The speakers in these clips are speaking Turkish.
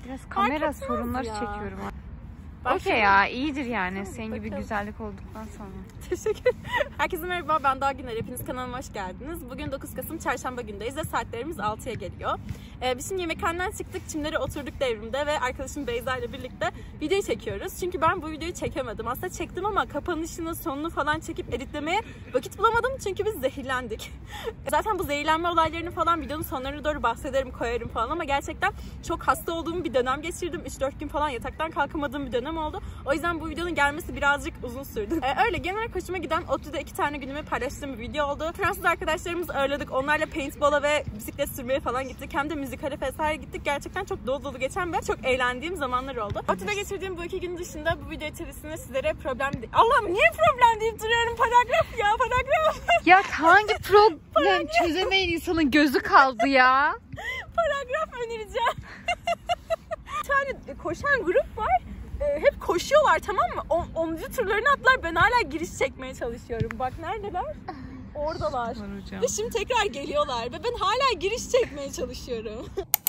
Biraz kamera sorunları çekiyorum. Okey ya, iyidir yani. Senin gibi güzellik olduktan sonra. Teşekkür ederim. Herkese merhaba, ben Daha Güner. Hepiniz kanalıma hoş geldiniz. Bugün 9 Kasım Çarşamba gündeyiz ve saatlerimiz 6'ya geliyor. Biz şimdi yemekhaneden çıktık, çimlere oturduk devrimde ve arkadaşım Beyza ile birlikte video çekiyoruz. Çünkü ben bu videoyu çekemedim. Aslında çektim ama kapanışını, sonunu falan çekip editlemeye vakit bulamadım. Çünkü biz zehirlendik. Zaten bu zehirlenme olaylarını falan videonun sonlarına doğru bahsederim, koyarım falan ama gerçekten çok hasta olduğum bir dönem geçirdim. 3-4 gün falan yataktan kalkamadığım bir dönem oldu. O yüzden bu videonun gelmesi birazcık uzun sürdü. Öyle genel hoşuma giden ODTÜ'de 2 tane günümü paylaştığım bir video oldu. Fransız arkadaşlarımızı ağırladık. Onlarla paintball'a ve bisiklet sürmeye falan gittik. Hem de müzikale vesaire gittik. Gerçekten çok dolu dolu geçen ve çok eğlendiğim zamanlar oldu. ODTÜ'de geçirdiğim bu 2 gün dışında bu video içerisinde sizlere problem... Allah'ım niye problem deyip duruyorum? Paragraf ya, paragraf. Ya hangi problem çözemeyen insanın gözü kaldı ya? Paragraf önereceğim. Bir tane koşan grup var. Hep koşuyorlar, tamam mı? 10. turlarını atlar, ben hala giriş çekmeye çalışıyorum. Bak neredeler? Oradalar. Ve şimdi tekrar geliyorlar ve ben hala giriş çekmeye çalışıyorum.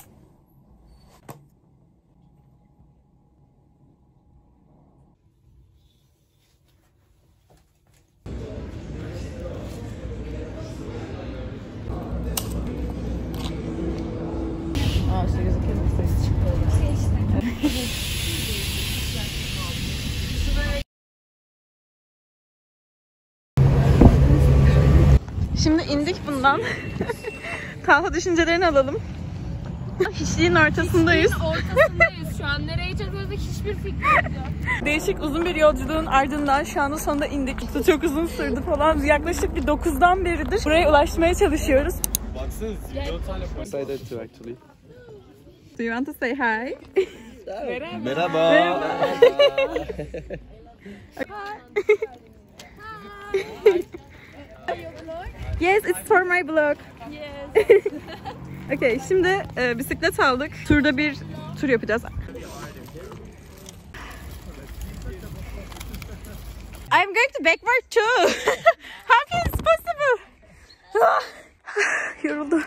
Şimdi indik bundan. Talha düşüncelerini alalım. Hiçliğin ortasındayız. Şu an nereye gideceğiz hiçbir fikrim yok. Değişik uzun bir yolculuğun ardından şu anda sonunda indik. Çok uzun sürdü falan. Yaklaşık bir 9'dan beridir buraya ulaşmaya çalışıyoruz. Do you want to say hi? Merhaba. Yes, it's for my blog. Yes. Okay, şimdi bisiklet aldık. Turda bir tur yapacağız. I'm going to backward too. How is it possible? Yoruldum.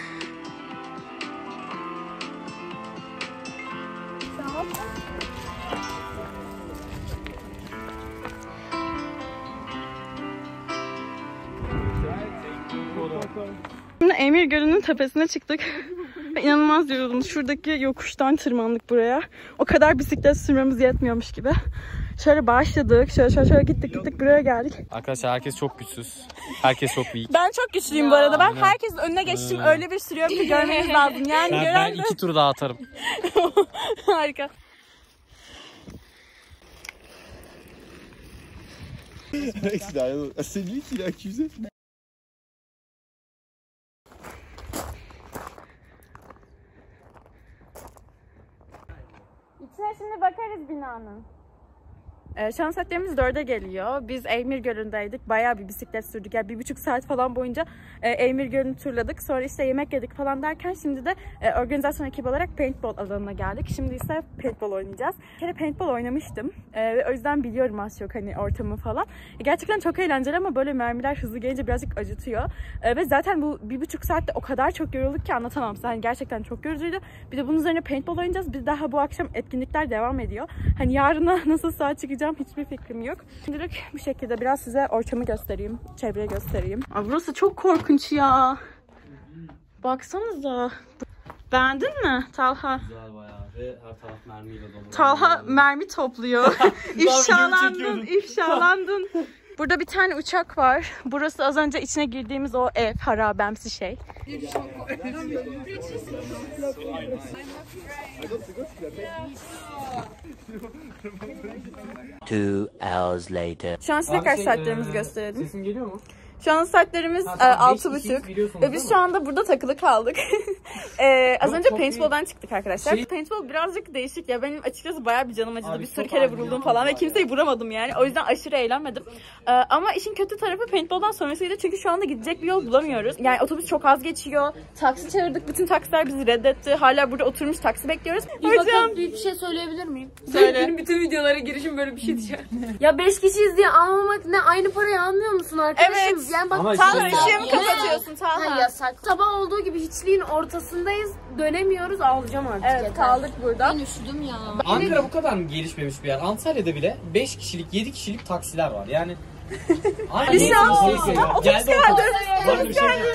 Şimdi Emir Gölü'nün tepesine çıktık. Ve inanılmaz yoruldum. Şuradaki yokuştan tırmandık buraya. O kadar bisiklet sürmemiz yetmiyormuş gibi. Şöyle başladık. Şöyle gittik buraya geldik. Arkadaşlar herkes çok güçsüz. Herkes çok iyi. Ben çok güçlüyüm bu arada. Ben herkesin önüne geçtim. Öyle bir sürüyorum ki görmeniz lazım. Yani Ben 2 tur daha atarım. Harika. C'est lui qui l'a accusé. İçine şimdi bakarız binanın. Şu an saatlerimiz 4'e geliyor. Biz Eymir Gölü'ndeydik. Bayağı bir bisiklet sürdük. Yani 1,5 saat falan boyunca Eymir Gölü'nü turladık. Sonra işte yemek yedik falan derken şimdi de organizasyon ekibi olarak paintball alanına geldik. Şimdi ise paintball oynayacağız. Bir kere paintball oynamıştım. Ve o yüzden biliyorum az çok hani ortamı falan. Gerçekten çok eğlenceli ama böyle mermiler hızlı gelince birazcık acıtıyor. Ve zaten bu 1,5 saatte o kadar çok yorulduk ki anlatamam size. Hani gerçekten çok yorucuydu. Bir de bunun üzerine paintball oynayacağız. Bir daha bu akşam etkinlikler devam ediyor. Hani yarına nasıl saat çıkacağım hiçbir fikrim yok. Şimdilik bu şekilde biraz size ortamı göstereyim. Çevreyi göstereyim. Aa, burası çok korkunç ya. Baksanıza. Beğendin mi Talha? Güzel bayağı ve her taraf mermiyle dolu. Talha mermi topluyor. İfşalandın. Burada bir tane uçak var. Burası az önce içine girdiğimiz o ev, harabemsi şey. Two hours later. Şu an size kaç saatlerimizi gösterelim. Sesim geliyor mu? Şu an saatlerimiz 6:30 ve biz şu anda burada takılı kaldık. Az önce paintball'dan çıktık arkadaşlar. Paintball birazcık değişik ya, benim açıkçası bayağı bir canım acıdı. Bir sürü kere vuruldum falan ve kimseyi vuramadım yani. O yüzden aşırı eğlenmedim. Ama işin kötü tarafı paintball'dan sonrasıydı çünkü şu anda gidecek bir yol bulamıyoruz. Yani otobüs çok az geçiyor. Taksi çağırdık, bütün taksiler bizi reddetti. Hala burada oturmuş taksi bekliyoruz. Hocam bir şey söyleyebilir miyim? Söyle. Benim bütün videolara girişim böyle bir şey diyeceğim. Ya 5 kişiyiz diye almamak ne, aynı parayı almıyor musun arkadaşım? Evet. Yani bak, Ama Talha işte- ışığı mı kapatıyorsun Ha, Talha? yasak. Sabah olduğu gibi hiçliğin ortasındayız. Dönemiyoruz, ağlayacağım artık. Evet, yeter. kaldık burada. Ben üşüdüm ya. Ankara bu kadar mı gelişmemiş bir yer? Antalya'da bile 5 kişilik, 7 kişilik taksiler var. Yani aynı Bir şey olsun. Geldi otobüs. Var bir şey yok.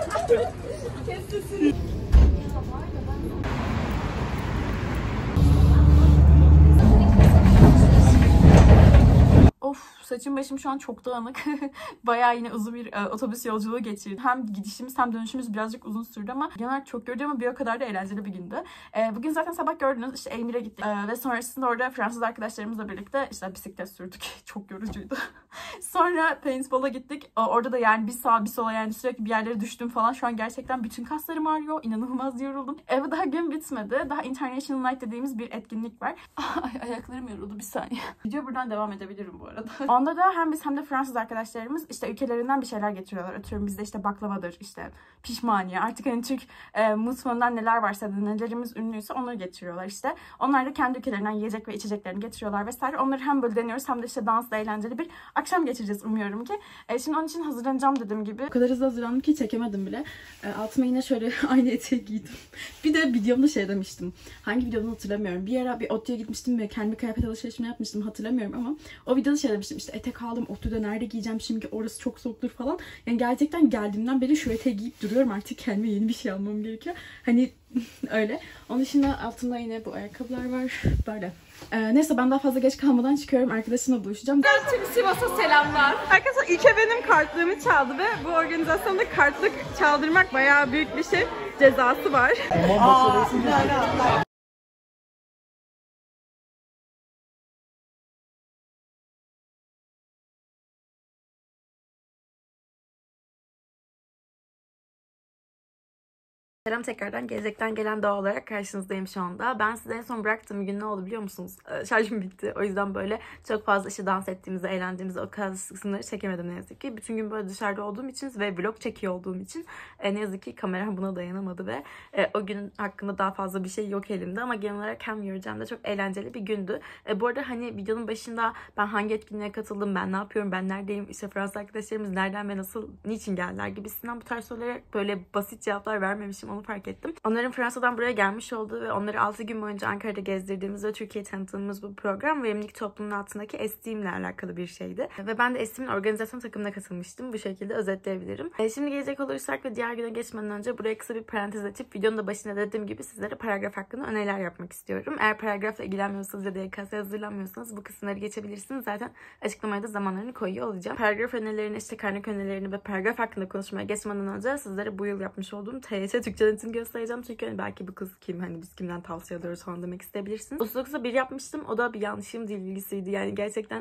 Of, saçım başım şu an çok dağınık. Bayağı yine uzun bir otobüs yolculuğu geçirdim. Hem gidişimiz hem dönüşümüz birazcık uzun sürdü ama genel olarak çok yorucu ama bir o kadar da eğlenceli bir gündü. Bugün zaten sabah gördünüz işte Eymir'e gittik ve sonrasında orada Fransız arkadaşlarımızla birlikte işte bisiklet sürdük. Çok yorucuydu. Sonra paintball'a gittik. Orada da yani bir sağa bir sola yani sürekli bir yerlere düştüm falan. Şu an gerçekten bütün kaslarım ağrıyor. İnanılmaz yoruldum. Ve daha gün bitmedi. Daha International Night dediğimiz bir etkinlik var. Ay, ayaklarım yoruldu bir saniye. Video buradan devam edebilirim bu arada. Onda da hem biz hem de Fransız arkadaşlarımız işte ülkelerinden bir şeyler getiriyorlar. Atıyorum bizde işte baklavadır, işte pişmaniye. Artık hani Türk mutfağından neler varsa, nelerimiz ünlüyse onları getiriyorlar işte. Onlar da kendi ülkelerinden yiyecek ve içeceklerini getiriyorlar vesaire. Onları hem böyle deniyoruz hem de işte dansla eğlenceli bir akşam geçireceğiz umuyorum ki. Şimdi onun için hazırlanacağım dediğim gibi. O kadar hızlı hazırlandım ki çekemedim bile. Altıma yine şöyle aynı eteği giydim. Bir de videomda şey demiştim. Hangi videodan hatırlamıyorum. Bir ara bir Ottu'ya gitmiştim ve kendi kıyafet alışverişimi yapmıştım, hatırlamıyorum ama o videoda şey demiştim, işte etek aldım Ottu'da, nerede giyeceğim şimdi, orası çok soğuktur falan. Yani gerçekten geldiğimden beri şu eteği giyip duruyorum, artık kendime yeni bir şey almam gerekiyor. Hani öyle. Onun dışında altımda yine bu ayakkabılar var. Böyle. Neyse ben daha fazla geç kalmadan çıkıyorum. Arkadaşımla buluşacağım. Tüm Sivas'a selamlar. Arkadaşlar İlke benim kartlığımı çaldı ve bu organizasyonda kartlık çaldırmak bayağı büyük bir şey. Cezası var. Selam tekrardan, gelecekten gelen doğa olarak karşınızdayım şu anda. Ben size en son bıraktığım gün ne oldu biliyor musunuz? Şarjım bitti. O yüzden böyle çok fazla işte dans ettiğimizi, eğlendiğimizi, o kısımları çekemedim ne yazık ki. Bütün gün böyle dışarıda olduğum için ve vlog çekiyor olduğum için ne yazık ki kameram buna dayanamadı ve o gün hakkında daha fazla bir şey yok elimde ama genel olarak hem yoracağım da çok eğlenceli bir gündü. Bu arada hani videonun başında ben hangi etkinliğe katıldım, ben ne yapıyorum, ben neredeyim, işte Fransız arkadaşlarımız nereden ve nasıl, niçin geldiler gibisinden bu tarz sorulara böyle basit cevaplar vermemişim, onu fark ettim. Onların Fransa'dan buraya gelmiş olduğu ve onları 6 gün boyunca Ankara'da gezdirdiğimiz ve Türkiye'yi tanıttığımız bu program verimlilik toplumunun altındaki Esteem'le alakalı bir şeydi. Ve ben de Esteem'in organizasyon takımına katılmıştım. Bu şekilde özetleyebilirim. Şimdi gelecek olursak ve diğer güne geçmeden önce buraya kısa bir parantez açıp videonun da başında dediğim gibi sizlere paragraf hakkında öneriler yapmak istiyorum. Eğer paragrafla ilgilenmiyorsanız ya da YKS'ye hazırlanmıyorsanız bu kısımları geçebilirsiniz. Zaten açıklamaya da zamanlarını koyuyor olacağım. Paragraf önerilerini, işte kaynak önerilerini ve paragraf hakkında konuşmaya geçmeden önce sizlere bu yıl yapmış olduğum TYT Türkçe denetini göstereceğim. Çünkü hani belki bu kız kim, hani biz kimden tavsiye alıyoruz falan demek isteyebilirsiniz. 39'da bir yapmıştım. O da bir yanlışım dil bilgisiydi. Yani gerçekten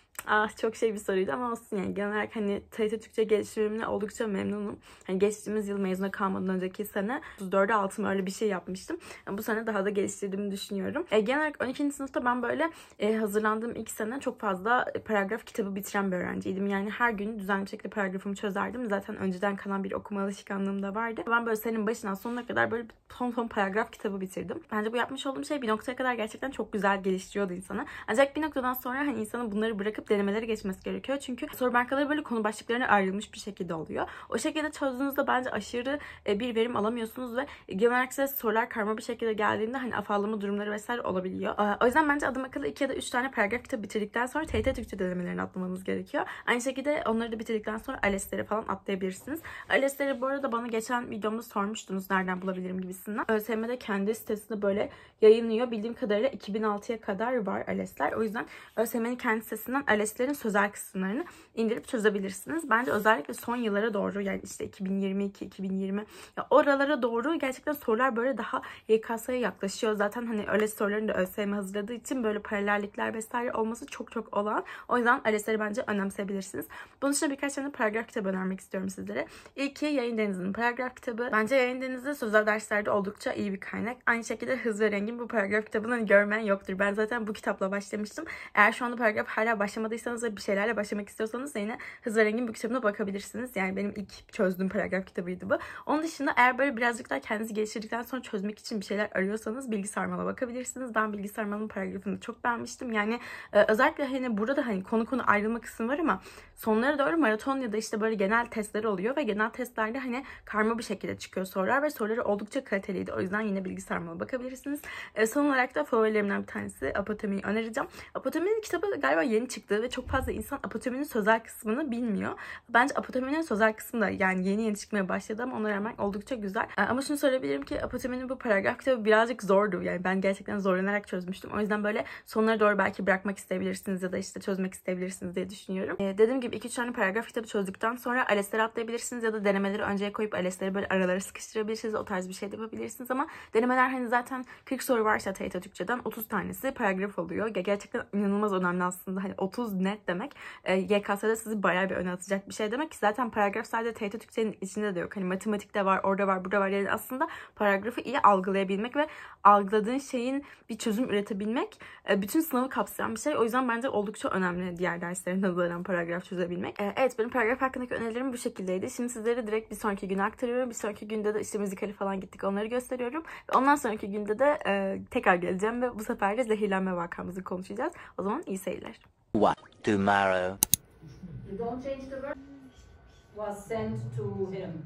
çok şey bir soruydu ama olsun yani. Genel olarak hani TYT Türkçe geliştirimine oldukça memnunum. Hani geçtiğimiz yıl mezuna kalmadan önceki sene 34'e 6'ım öyle bir şey yapmıştım. Yani bu sene daha da geliştirdiğimi düşünüyorum. Genel olarak 12. sınıfta ben böyle hazırlandığım ilk sene çok fazla paragraf kitabı bitiren bir öğrenciydim. Yani her gün düzenli bir şekilde paragrafımı çözerdim. Zaten önceden kalan bir okuma alışkanlığım da vardı. Ben böyle senin başından sonuna kadar böyle ton paragraf kitabı bitirdim. Bence bu yapmış olduğum şey bir noktaya kadar gerçekten çok güzel geliştiriyordu insanı. Ancak bir noktadan sonra hani insanın bunları bırakıp denemelere geçmesi gerekiyor. Çünkü soru bankaları böyle konu başlıklarına ayrılmış bir şekilde oluyor. O şekilde çözdüğünüzde bence aşırı bir verim alamıyorsunuz ve genel olarak size sorular karma bir şekilde geldiğinde hani afallama durumları vesaire olabiliyor. O yüzden bence adam akıllı 2 ya da 3 tane paragraf kitabı bitirdikten sonra TYT Türkçe denemelerini atlamanız gerekiyor. Aynı şekilde onları da bitirdikten sonra ALES'leri falan atlayabilirsiniz. ALES'leri bu arada bana geçen videomda sormuştunuz nereden bulabilirim gibisinden. ÖSYM'de kendi sitesinde böyle yayınlıyor. Bildiğim kadarıyla 2006'ya kadar var ALES'ler. O yüzden ÖSYM'nin kendi sitesinden ALES'lerin sözel kısımlarını indirip çözebilirsiniz. Bence özellikle son yıllara doğru, yani işte 2022, 2020 ya oralara doğru gerçekten sorular böyle daha YKS'ye yaklaşıyor. Zaten hani ALES sorularını da ÖSYM hazırladığı için böyle paralellikler vesaire olması çok olağan. O yüzden ALES'leri bence önemseyebilirsiniz. Bunun dışında birkaç tane paragraf kitabı önermek istiyorum sizlere. İlki Yayın Denizi'nin paragraf kitabı. Bence Yayın Denizi sözel derslerde oldukça iyi bir kaynak. Aynı şekilde Hız ve Rengin bu paragraf kitabını görmeyen yoktur. Ben zaten bu kitapla başlamıştım. Eğer şu anda paragraf hala başlamadım başlamadıysanız ve bir şeylerle başlamak istiyorsanız yine Hız ve Reng'in bu kitabına bakabilirsiniz. Yani benim ilk çözdüğüm paragraf kitabıydı bu. Onun dışında eğer böyle birazcık daha kendinizi geliştirdikten sonra çözmek için bir şeyler arıyorsanız Bilgi Sarmal'a bakabilirsiniz. Ben Bilgi Sarmal'ın paragrafını çok beğenmiştim. Yani özellikle hani burada da hani konu ayrılma kısmı var ama sonlara doğru maraton ya da işte böyle genel testler oluyor ve genel testlerde hani karma bir şekilde çıkıyor sorular ve soruları oldukça kaliteliydi. O yüzden yine Bilgi Sarmal'a bakabilirsiniz. Son olarak da favorilerimden bir tanesi Apatomi'yi önereceğim. Apatomi'nin kitabı galiba yeni çıktı ve çok fazla insan Apatomi'nin sözel kısmını bilmiyor. Bence Apatomi'nin sözel kısmı da yani yeni çıkmaya başladı ama ona rağmen oldukça güzel. Ama şunu söyleyebilirim ki Apatomi'nin bu paragraf kitabı birazcık zordu. Yani ben gerçekten zorlanarak çözmüştüm. O yüzden böyle sonlara doğru belki bırakmak isteyebilirsiniz ya da işte çözmek isteyebilirsiniz diye düşünüyorum. Dediğim gibi 2-3 tane paragraf kitabı çözdükten sonra ALES'leri atlayabilirsiniz ya da denemeleri önceye koyup ALES'leri böyle aralara sıkıştırabilirsiniz. O tarz bir şey de yapabilirsiniz ama denemeler hani zaten 40 soru varsa TYT Türkçe'den 30 tanesi paragraf oluyor. Gerçekten inanılmaz önemli aslında. Hani 30 net demek. YKS'de sizi bayağı bir öne atacak bir şey demek ki zaten paragraf sadece TYT Türkçe'nin içinde de yok. Hani matematikte var, orada var, burada var. Yani aslında paragrafı iyi algılayabilmek ve algıladığın şeyin bir çözüm üretebilmek bütün sınavı kapsayan bir şey. O yüzden bence oldukça önemli diğer derslerin nazaran paragraf çözebilmek. Evet, benim paragraf hakkındaki önerilerim bu şekildeydi. Şimdi sizlere direkt bir sonraki güne aktarıyorum. Bir sonraki günde de işte müzikali falan gittik, onları gösteriyorum. Ve ondan sonraki günde de tekrar geleceğim ve bu sefer de zehirlenme vakamızı konuşacağız. O zaman iyi seyirler. What? Tomorrow. You don't change the word. Was sent to him.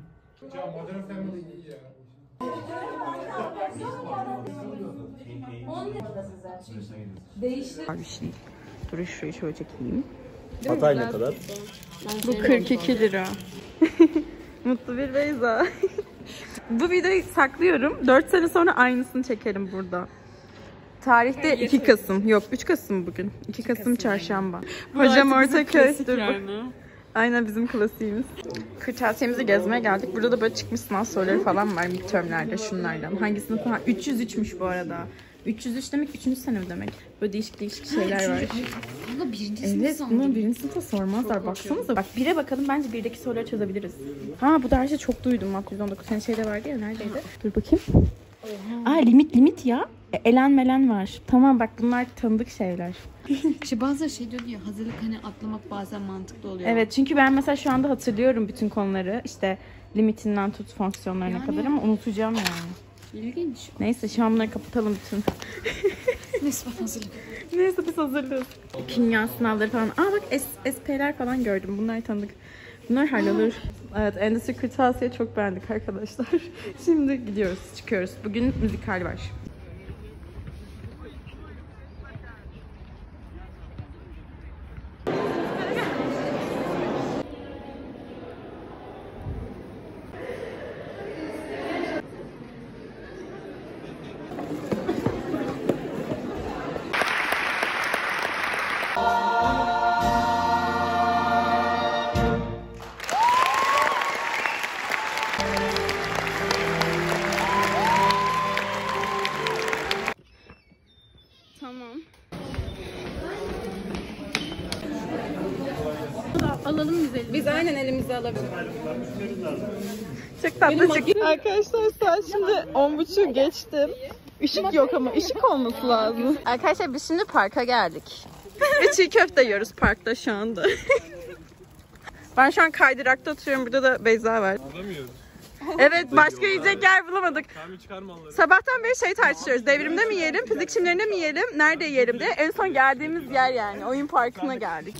Dur şurayı şöyle çekeyim. Hatay ne kadar? Bu 42 lira. Mutlu bir Beyza. Bu videoyu saklıyorum. 4 sene sonra aynısını çekerim burada. Tarihte 2 Kasım. Yok 3 Kasım bugün. 2 Kasım çarşamba. Hocam Ortaköy. Aynen bizim klasiğimiz. Kırtasiyemizi gezmeye geldik. Burada da böyle çıkmış sınav soruları falan var midtermlerde şunlardan. Hangisini falan? 303'müş bu arada. 303 demek 3. sınıf demek. Böyle değişik değişik şeyler var. Bunu birinci sınıf Evet, bunu birinci sınıfta sormazlar. Baksanıza. Bak 1'e bakalım. Bence 1'deki soruları çözebiliriz. Ha bu dersi çok duydum. Mat 119. Senin şeyde vardı ya. Neredeydi? Dur bakayım. Aa limit ya. Elen melen var. Tamam bak bunlar tanıdık şeyler. İşte bazıları şey diyor ya, hazırlık hani atlamak bazen mantıklı oluyor. Evet çünkü ben mesela şu anda hatırlıyorum bütün konuları. İşte limitinden tut fonksiyonlarına Yani. kadar ama unutacağım yani. İlginç. Neyse şu an bunları kapatalım bütün. Neyse bak hazırlık. Neyse biz hazırlığız. Kimya sınavları falan. Aa bak SP'ler falan gördüm. Bunlar tanıdık. Bunlar hallolur. Evet Endüstri Kırtasiye çok beğendik arkadaşlar. Şimdi gidiyoruz, çıkıyoruz. Bugün müzikal var. Tamam. Alalım biz. Biz aynen elimize alabiliriz. Çok tatlı çıktı. Arkadaşlar saat şimdi 10.30 geçtim. Işık yok ama ışık olması lazım. Arkadaşlar biz şimdi parka geldik. Ve çiğ köfte yiyoruz parkta şu anda. Ben şu an kaydırakta oturuyorum. Burada da Beyza var. Alamıyoruz. Evet başka yiyecek yer bulamadık. Tamam çıkarma onları. Sabahtan beri şey tartışıyoruz. Devrimde mi yiyelim, fizik çimlerinde mi yiyelim, nerede yiyelim diye. En son geldiğimiz yer yani. Oyun parkına geldik.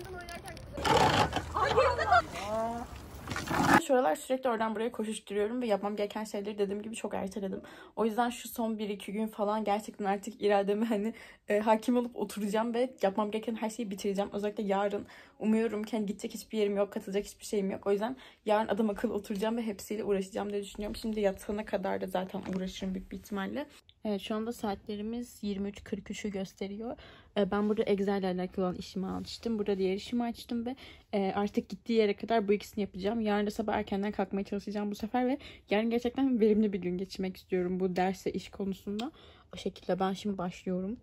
Şu aralar sürekli oradan buraya koşuşturuyorum ve yapmam gereken şeyleri dediğim gibi çok erteledim. O yüzden şu son 1-2 gün falan gerçekten artık irademe hani hakim olup oturacağım ve yapmam gereken her şeyi bitireceğim. Özellikle yarın umuyorum ki hani gidecek hiçbir yerim yok, katılacak hiçbir şeyim yok. O yüzden yarın adam akıllı oturacağım ve hepsiyle uğraşacağım diye düşünüyorum. Şimdi yatana kadar da zaten uğraşırım büyük bir ihtimalle. Evet şu anda saatlerimiz 23.43'ü gösteriyor. Ben burada Excel ile alakalı olan işimi açtım. Burada diğer işimi açtım ve artık gittiği yere kadar bu ikisini yapacağım. Yarın da sabah erkenden kalkmaya çalışacağım bu sefer ve yarın gerçekten verimli bir gün geçirmek istiyorum bu derse iş konusunda. O şekilde ben şimdi başlıyorum.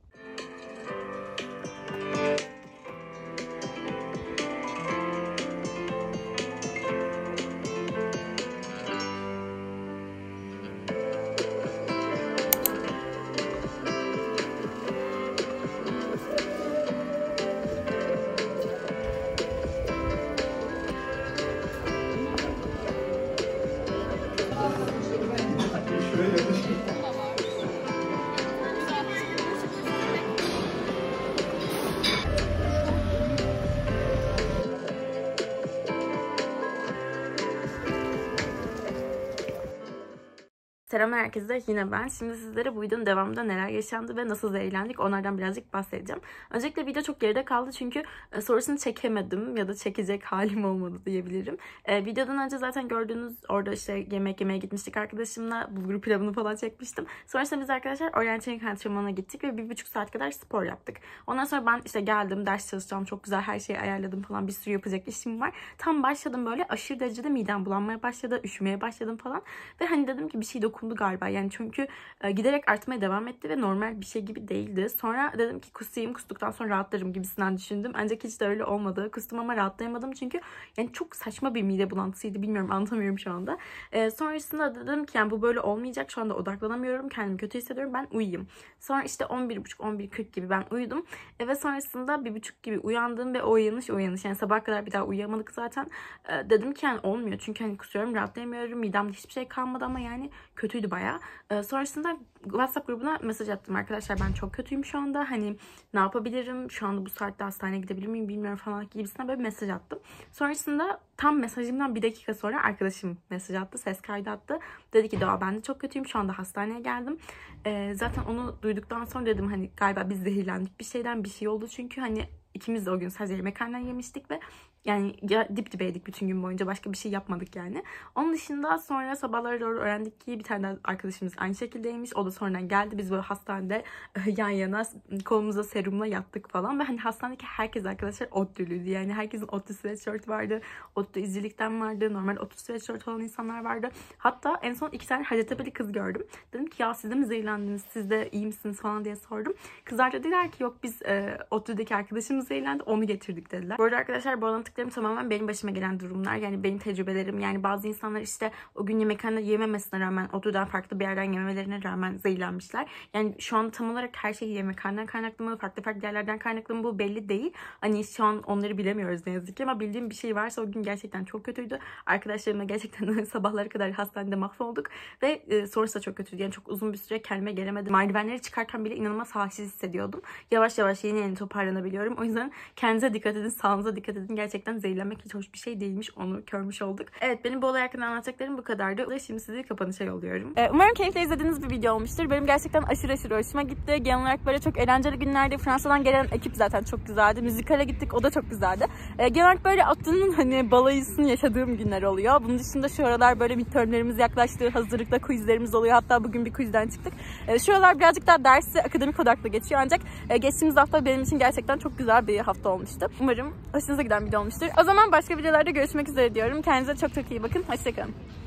Selam herkese, yine ben. Şimdi sizlere bu videonun devamında neler yaşandı ve nasıl eğlendik onlardan birazcık bahsedeceğim. Öncelikle video çok geride kaldı çünkü sonrasını çekemedim ya da çekecek halim olmadı diyebilirim. Videodan önce zaten gördüğünüz orada işte yemek yemeye gitmiştik arkadaşımla. Bulgur pilavını falan çekmiştim. Sonrasında biz arkadaşlar oryantaling antrenmanına gittik ve 1,5 saat kadar spor yaptık. Ondan sonra ben işte geldim, ders çalışacağım, çok güzel her şeyi ayarladım falan, bir sürü yapacak işim var. Tam başladım, böyle aşırı derecede midem bulanmaya başladı, üşümeye başladım falan ve hani dedim ki bir şey dokundu galiba yani, çünkü giderek artmaya devam etti ve normal bir şey gibi değildi. Sonra dedim ki kusayım, kustuktan sonra rahatlarım gibisinden düşündüm. Ancak hiç de öyle olmadı. Kustum ama rahatlayamadım çünkü yani çok saçma bir mide bulantısıydı, bilmiyorum, anlatamıyorum şu anda. Sonrasında dedim ki yani bu böyle olmayacak, şu anda odaklanamıyorum, kendimi kötü hissediyorum, ben uyuyayım. Sonra işte 11.30-11.40 gibi ben uyudum ve sonrasında 1.30 gibi uyandım ve o uyanış yani sabah kadar bir daha uyuyamadık zaten. Dedim ki yani olmuyor çünkü hani kusuyorum, rahatlayamıyorum, midemde hiçbir şey kalmadı ama yani kötüydü bayağı. Sonrasında WhatsApp grubuna mesaj attım, arkadaşlar ben çok kötüyüm şu anda, hani ne yapabilirim, şu anda bu saatte hastaneye gidebilir miyim bilmiyorum falan gibisinden böyle bir mesaj attım. Sonrasında tam mesajımdan 1 dakika sonra arkadaşım mesaj attı, ses kaydı attı. Dedi ki Doğa ben de çok kötüyüm, şu anda hastaneye geldim. Zaten onu duyduktan sonra dedim hani galiba biz zehirlendik, bir şeyden bir şey oldu çünkü hani ikimiz de o gün sadece yemekhaneden yemiştik ve yani dip dibeydik bütün gün boyunca, başka bir şey yapmadık yani. Onun dışında sonra sabahlara doğru öğrendik ki bir tane arkadaşımız aynı şekildeymiş. O da sonradan geldi. Biz böyle hastanede yan yana kolumuza serumla yattık falan. Ve hani hastanedeki herkes arkadaşlar ODTÜ'lüydü. Yani herkesin ODTÜ sweatshirt vardı. ODTÜ izcilikten vardı. Normal ODTÜ sweatshirt olan insanlar vardı. Hatta en son 2 tane Hacettepe'li kız gördüm. Dedim ki ya siz de mi zehirlendiniz? Siz de iyi misiniz falan diye sordum. Kızlar da dediler ki yok biz ODTÜ'deki arkadaşımız zehirlendi, onu getirdik dediler. Bu arada arkadaşlar bu anlattıklarım tamamen benim başıma gelen durumlar. Yani benim tecrübelerim. Yani bazı insanlar işte o gün yemekhanede yememesine rağmen, ODTÜ'den farklı bir yerden yememelerine rağmen zehirlenmişler. Yani şu anda tam olarak her şey yemekhaneden kaynaklı mı, farklı yerlerden kaynaklı mı bu belli değil. Hani şu an onları bilemiyoruz ne yazık ki, ama bildiğim bir şey varsa o gün gerçekten çok kötüydü. Arkadaşlarımla gerçekten sabahlara kadar hastanede mahvolduk ve sonrası da çok kötüydü. Yani çok uzun bir süre kendime gelemedim. Merdivenleri çıkarken bile inanılmaz halsiz hissediyordum. Yavaş yavaş yeni toparlanabiliyorum. O yüzden kendinize dikkat edin, sağlığınıza dikkat edin. Gerçekten zehirlenmek hiç hoş bir şey değilmiş, onu görmüş olduk. Evet, benim bu olay hakkında anlatacaklarım bu kadardı. Şimdi sizi kapanışa yolluyorum. Umarım keyifle izlediğiniz bir video olmuştur. Benim gerçekten aşırı hoşuma gitti. Genel olarak böyle çok eğlenceli günlerdi. Fransa'dan gelen ekip zaten çok güzeldi. Müzikale gittik, o da çok güzeldi. Genel olarak böyle ODTÜ'nün hani balayısını yaşadığım günler oluyor. Bunun dışında şu aralar böyle midtermlerimiz yaklaştı. Hazırlıkta quizlerimiz oluyor. Hatta bugün bir quizden çıktık. Şu aralar birazcık daha dersi akademik odaklı geçiyor. Ancak geçtiğimiz hafta benim için gerçekten çok güzel bir hafta olmuştu. Umarım hoşunuza giden bir video olmuştur. O zaman başka videolarda görüşmek üzere diyorum. Kendinize çok iyi bakın. Hoşçakalın.